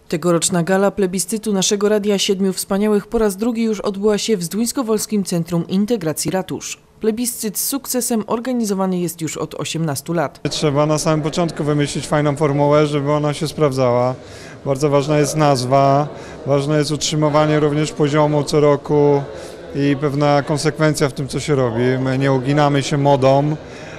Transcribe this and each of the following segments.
Tegoroczna gala plebiscytu naszego Radia Siedmiu Wspaniałych po raz drugi już odbyła się w Zduńskowolskim Centrum Integracji Ratusz. Plebiscyt z sukcesem organizowany jest już od 18 lat. Trzeba na samym początku wymyślić fajną formułę, żeby ona się sprawdzała. Bardzo ważna jest nazwa, ważne jest utrzymywanie również poziomu co roku i pewna konsekwencja w tym, co się robi. My nie uginamy się modą.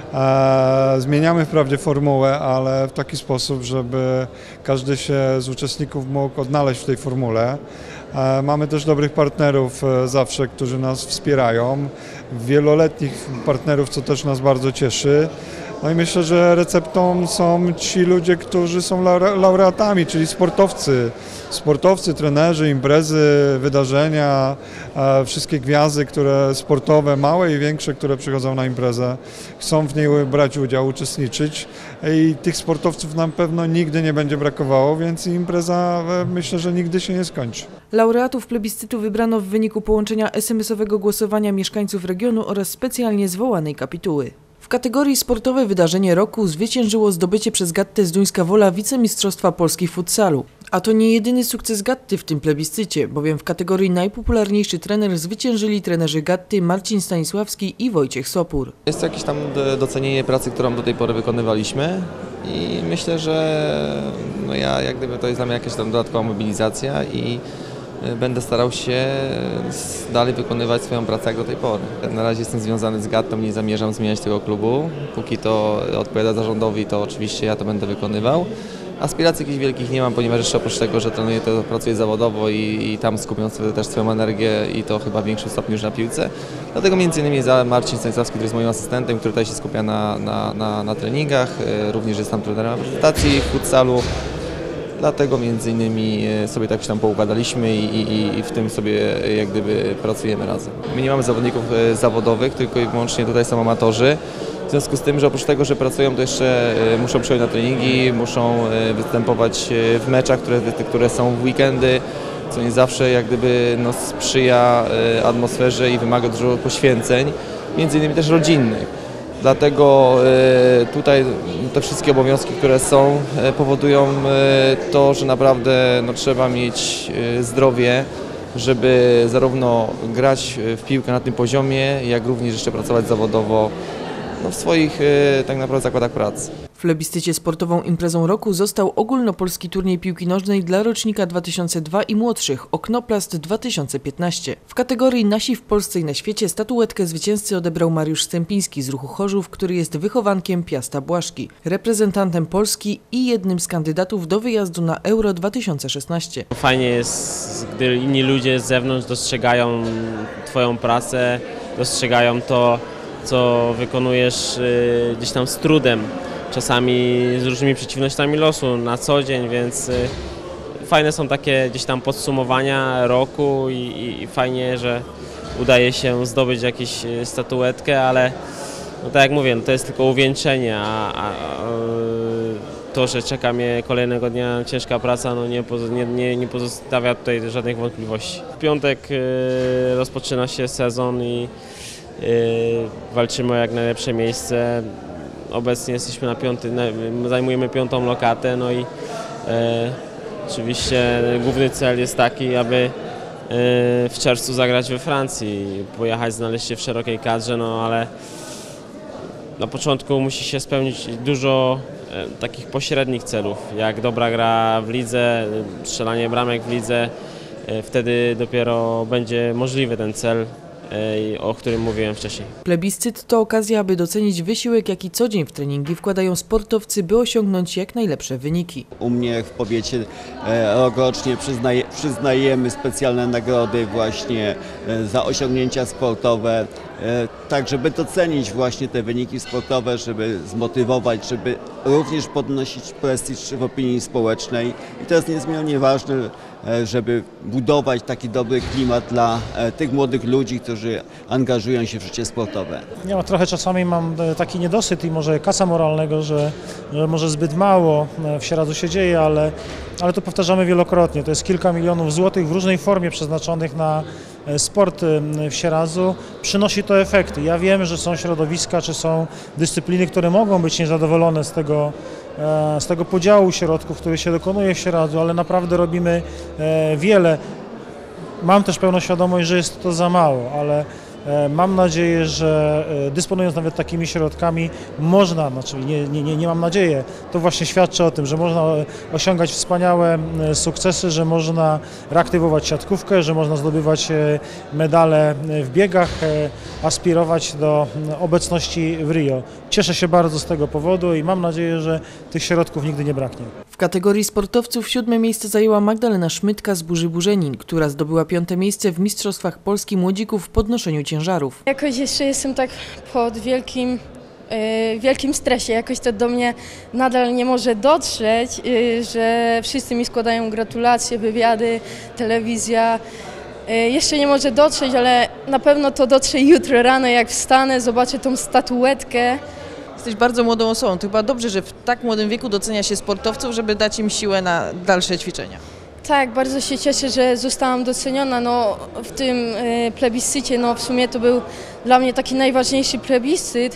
Zmieniamy wprawdzie formułę, ale w taki sposób, żeby każdy się z uczestników mógł odnaleźć w tej formule. Mamy też dobrych partnerów zawsze, którzy nas wspierają, wieloletnich partnerów, co też nas bardzo cieszy. No i myślę, że receptą są ci ludzie, którzy są laureatami, czyli sportowcy, trenerzy, imprezy, wydarzenia, wszystkie gwiazdy, które sportowe, małe i większe, które przychodzą na imprezę, chcą w niej brać udział, uczestniczyć i tych sportowców na pewno nigdy nie będzie brakowało, więc impreza myślę, że nigdy się nie skończy. Laureatów plebiscytu wybrano w wyniku połączenia SMS-owego głosowania mieszkańców regionu oraz specjalnie zwołanej kapituły. W kategorii sportowe wydarzenie roku zwyciężyło zdobycie przez Gattę Zduńska Wola wicemistrzostwa Polski w futsalu. A to nie jedyny sukces Gatty w tym plebiscycie, bowiem w kategorii najpopularniejszy trener zwyciężyli trenerzy Gatty Marcin Stanisławski i Wojciech Sopur. Jest jakieś tam docenienie pracy, którą do tej pory wykonywaliśmy i myślę, że jak gdyby to jest dla mnie jakaś tam dodatkowa mobilizacja i będę starał się dalej wykonywać swoją pracę jak do tej pory. Na razie jestem związany z Gattą, nie zamierzam zmieniać tego klubu. Póki to odpowiada zarządowi, to oczywiście ja to będę wykonywał. Aspiracji jakichś wielkich nie mam, ponieważ jeszcze oprócz tego, że trenuję, to pracuję zawodowo i tam skupiam sobie też swoją energię i to chyba w większym stopniu już na piłce. Dlatego m.in. Marcin Stanisławski, który jest moim asystentem, który tutaj się skupia na treningach, również jest tam trenerem reprezentacji w futsalu. Dlatego między innymi sobie tak się tam poukładaliśmy i w tym sobie jak gdyby pracujemy razem. My nie mamy zawodników zawodowych, tylko i wyłącznie tutaj są amatorzy. W związku z tym, że oprócz tego, że pracują, to jeszcze muszą przyjść na treningi, muszą występować w meczach, które są w weekendy, co nie zawsze jak gdyby sprzyja atmosferze i wymaga dużo poświęceń, między innymi też rodzinnych. Dlatego tutaj te wszystkie obowiązki, które są, powodują to, że naprawdę trzeba mieć zdrowie, żeby zarówno grać w piłkę na tym poziomie, jak również jeszcze pracować zawodowo w swoich tak naprawdę zakładach pracy. W plebiscycie sportową imprezą roku został ogólnopolski turniej piłki nożnej dla rocznika 2002 i młodszych Oknoplast 2015. W kategorii Nasi w Polsce i na świecie statuetkę zwycięzcy odebrał Mariusz Stępiński z ruchu Chorzów, który jest wychowankiem Piasta Błaszki, reprezentantem Polski i jednym z kandydatów do wyjazdu na Euro 2016. Fajnie jest, gdy inni ludzie z zewnątrz dostrzegają Twoją pracę, dostrzegają to, co wykonujesz gdzieś tam z trudem, czasami z różnymi przeciwnościami losu na co dzień, więc fajne są takie gdzieś tam podsumowania roku i fajnie, że udaje się zdobyć jakąś statuetkę, ale tak jak mówię, to jest tylko uwieńczenie, a to, że czeka mnie kolejnego dnia ciężka praca, nie pozostawia tutaj żadnych wątpliwości. W piątek rozpoczyna się sezon i walczymy o jak najlepsze miejsce. Obecnie jesteśmy zajmujemy 5. lokatę, i oczywiście główny cel jest taki, aby w czerwcu zagrać we Francji, pojechać, znaleźć się w szerokiej kadrze, ale na początku musi się spełnić dużo takich pośrednich celów, jak dobra gra w lidze, strzelanie bramek w lidze, wtedy dopiero będzie możliwy ten cel, o którym mówiłem wcześniej. Plebiscyt to okazja, aby docenić wysiłek, jaki co dzień w treningi wkładają sportowcy, by osiągnąć jak najlepsze wyniki. U mnie w powiecie rokrocznie przyznajemy specjalne nagrody właśnie za osiągnięcia sportowe, tak żeby docenić właśnie te wyniki sportowe, żeby zmotywować, żeby również podnosić prestiż w opinii społecznej i to jest niezmiernie ważne, żeby budować taki dobry klimat dla tych młodych ludzi, którzy angażują się w życie sportowe. Ja trochę czasami mam taki niedosyt i może kaca moralnego, że może zbyt mało w Sieradzu się dzieje, ale to powtarzamy wielokrotnie. To jest kilka milionów złotych w różnej formie przeznaczonych na sport w Sieradzu. Przynosi to efekty. Ja wiem, że są środowiska czy są dyscypliny, które mogą być niezadowolone z tego z tego podziału środków, który się dokonuje w Sieradzu, ale naprawdę robimy wiele. Mam też pełną świadomość, że jest to za mało, ale mam nadzieję, że dysponując nawet takimi środkami można, znaczy nie mam nadzieji, to właśnie świadczy o tym, że można osiągać wspaniałe sukcesy, że można reaktywować siatkówkę, że można zdobywać medale w biegach, aspirować do obecności w Rio. Cieszę się bardzo z tego powodu i mam nadzieję, że tych środków nigdy nie braknie. W kategorii sportowców 7. miejsce zajęła Magdalena Szmytka z Burzy Burzenin, która zdobyła 5. miejsce w Mistrzostwach Polski Młodzików w podnoszeniu ciężarów. Jakoś jeszcze jestem tak pod wielkim stresie, jakoś to do mnie nadal nie może dotrzeć, że wszyscy mi składają gratulacje, wywiady, telewizja. Jeszcze nie może dotrzeć, ale na pewno to dotrze jutro rano, jak wstanę, zobaczę tą statuetkę. Jesteś bardzo młodą osobą, to chyba dobrze, że w tak młodym wieku docenia się sportowców, żeby dać im siłę na dalsze ćwiczenia. Tak, bardzo się cieszę, że zostałam doceniona w tym plebiscycie. W sumie to był dla mnie taki najważniejszy plebiscyt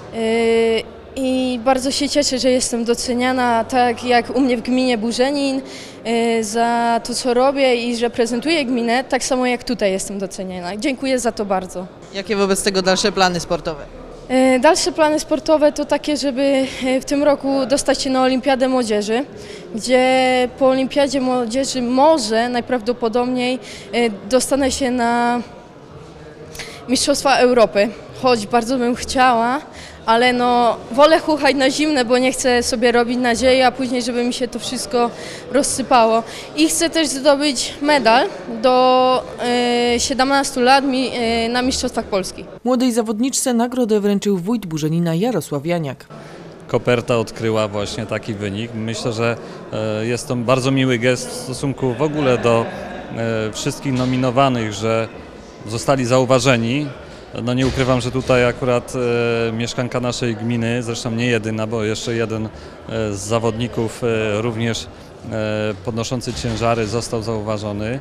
i bardzo się cieszę, że jestem doceniana tak jak u mnie w gminie Burzenin za to, co robię i że prezentuję gminę, tak samo jak tutaj jestem doceniana. Dziękuję za to bardzo. Jakie wobec tego dalsze plany sportowe? Dalsze plany sportowe to takie, żeby w tym roku dostać się na Olimpiadę Młodzieży, gdzie po Olimpiadzie Młodzieży może najprawdopodobniej dostanę się na Mistrzostwa Europy, choć bardzo bym chciała, ale wolę chuchać na zimne, bo nie chcę sobie robić nadziei, a później, żeby mi się to wszystko rozsypało. I chcę też zdobyć medal do 17 lat na Mistrzostwach Polski. Młodej zawodniczce nagrodę wręczył wójt Burzenina Jarosław Janiak. Koperta odkryła właśnie taki wynik. Myślę, że jest to bardzo miły gest w stosunku w ogóle do wszystkich nominowanych, że zostali zauważeni. Nie ukrywam, że tutaj akurat mieszkanka naszej gminy, zresztą nie jedyna, bo jeszcze jeden z zawodników również podnoszący ciężary został zauważony.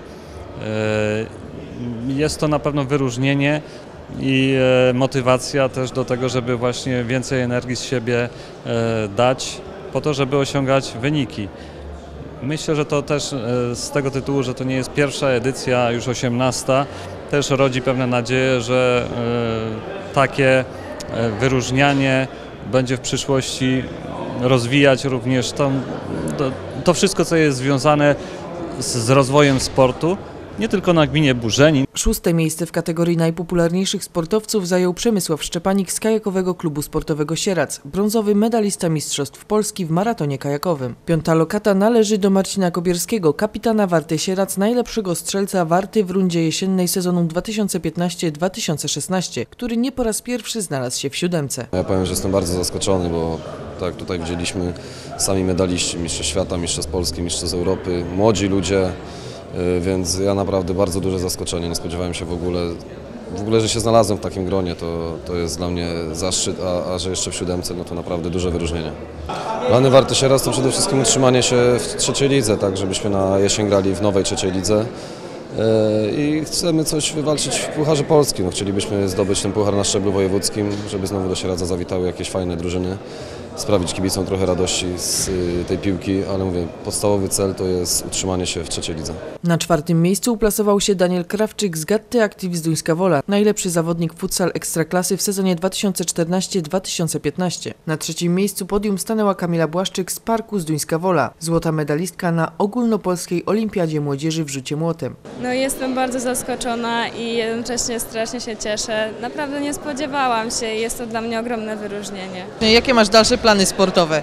Jest to na pewno wyróżnienie i motywacja też do tego, żeby właśnie więcej energii z siebie dać po to, żeby osiągać wyniki. Myślę, że to też z tego tytułu, że to nie jest pierwsza edycja, już 18, też rodzi pewne nadzieje, że takie wyróżnianie będzie w przyszłości rozwijać również to wszystko, co jest związane z rozwojem sportu, nie tylko na gminie Burzenin. 6. miejsce w kategorii najpopularniejszych sportowców zajął Przemysław Szczepanik z Kajakowego Klubu Sportowego Sieradz, brązowy medalista Mistrzostw Polski w maratonie kajakowym. 5. lokata należy do Marcina Kobierskiego, kapitana Warty Sieradz, najlepszego strzelca Warty w rundzie jesiennej sezonu 2015-2016, który nie po raz pierwszy znalazł się w 7. Ja powiem, że jestem bardzo zaskoczony, bo tak tutaj widzieliśmy sami medaliści, mistrze świata, mistrze z Polski, mistrze z Europy, młodzi ludzie. Więc ja naprawdę bardzo duże zaskoczenie, nie spodziewałem się w ogóle, że się znalazłem w takim gronie, to jest dla mnie zaszczyt, a że jeszcze w 7, to naprawdę duże wyróżnienie. Plany Warty Sieradz to przede wszystkim utrzymanie się w 3. lidze, tak żebyśmy na jesień grali w nowej 3. lidze i chcemy coś wywalczyć w Pucharze Polski. Chcielibyśmy zdobyć ten puchar na szczeblu wojewódzkim, żeby znowu do Sieradza zawitały jakieś fajne drużyny. Sprawić kibicom trochę radości z tej piłki, ale mówię, podstawowy cel to jest utrzymanie się w 3. lidze. Na 4. miejscu uplasował się Daniel Krawczyk z Gatty Active z Duńska Wola, najlepszy zawodnik futsal ekstraklasy w sezonie 2014-2015. Na 3. miejscu podium stanęła Kamila Błaszczyk z Parku z Duńska Wola, złota medalistka na ogólnopolskiej Olimpiadzie Młodzieży w rzucie młotem. Jestem bardzo zaskoczona i jednocześnie strasznie się cieszę. Naprawdę nie spodziewałam się i jest to dla mnie ogromne wyróżnienie. Jakie masz dalsze plany sportowe?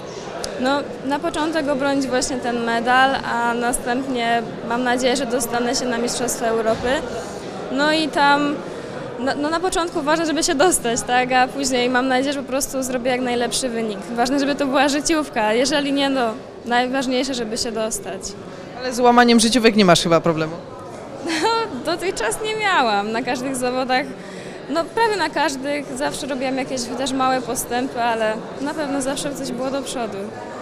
Na początek obronić właśnie ten medal, a następnie mam nadzieję, że dostanę się na Mistrzostwa Europy. I tam na początku ważne, żeby się dostać, tak? A później mam nadzieję, że po prostu zrobię jak najlepszy wynik. Ważne, żeby to była życiówka, jeżeli nie, najważniejsze, żeby się dostać. Ale z łamaniem życiówek nie masz chyba problemu? Dotychczas nie miałam. Na każdych zawodach, prawie na każdych, zawsze robiłam jakieś też małe postępy, ale na pewno zawsze coś było do przodu.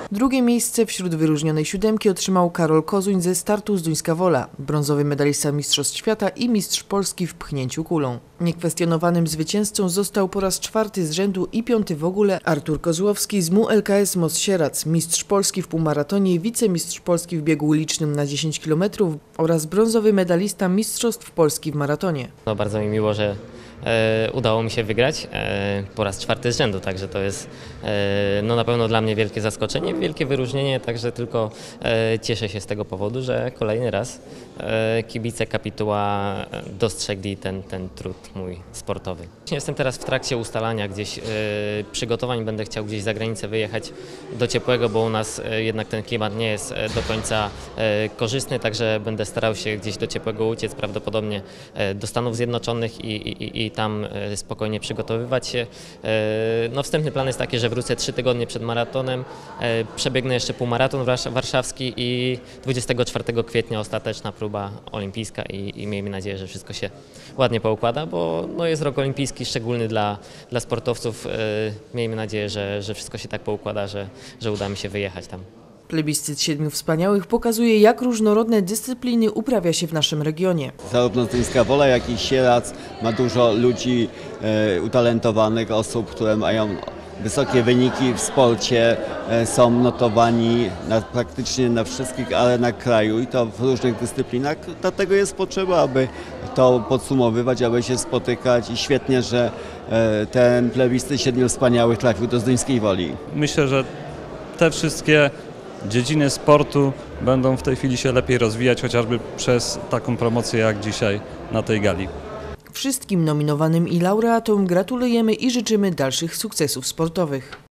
Drugie miejsce wśród wyróżnionej siódemki otrzymał Karol Kozuń ze startu Zduńska Wola, brązowy medalista Mistrzostw Świata i mistrz Polski w pchnięciu kulą. Niekwestionowanym zwycięzcą został po raz 4. z rzędu i 5. w ogóle Artur Kozłowski z MUL LKS Most Sierac, mistrz Polski w półmaratonie, wicemistrz Polski w biegu ulicznym na 10 km oraz brązowy medalista Mistrzostw Polski w maratonie. No, bardzo mi miło, że udało mi się wygrać po raz 4. z rzędu, także to jest no, na pewno dla mnie wielkie zaskoczenie, wielkie wyróżnienie, także tylko cieszę się z tego powodu, że kolejny raz kibice Kapituła dostrzegli ten trud mój sportowy. Jestem teraz w trakcie ustalania gdzieś przygotowań, będę chciał gdzieś za granicę wyjechać do ciepłego, bo u nas jednak ten klimat nie jest do końca korzystny, także będę starał się gdzieś do ciepłego uciec, prawdopodobnie do Stanów Zjednoczonych i tam spokojnie przygotowywać się. No, wstępny plan jest taki, że wrócę 3 tygodnie przed maratonem, przebiegnę jeszcze półmaraton warszawski i 24 kwietnia ostateczna próba olimpijska i miejmy nadzieję, że wszystko się ładnie poukłada, bo no, jest rok olimpijski szczególny dla sportowców. Miejmy nadzieję, że wszystko się tak poukłada, że uda mi się wyjechać tam. Plebiscyt 7 wspaniałych pokazuje, jak różnorodne dyscypliny uprawia się w naszym regionie. Zarówno Zduńska Wola, jak i Sierac ma dużo ludzi utalentowanych, osób, które mają wysokie wyniki w sporcie, są notowani praktycznie na wszystkich arenach kraju i to w różnych dyscyplinach. Dlatego jest potrzeba, aby to podsumowywać, aby się spotykać i świetnie, że ten plebiscyt 7 wspaniałych trafił do Zduńskiej Woli. Myślę, że te wszystkie dziedziny sportu będą w tej chwili się lepiej rozwijać, chociażby przez taką promocję jak dzisiaj na tej gali. Wszystkim nominowanym i laureatom gratulujemy i życzymy dalszych sukcesów sportowych.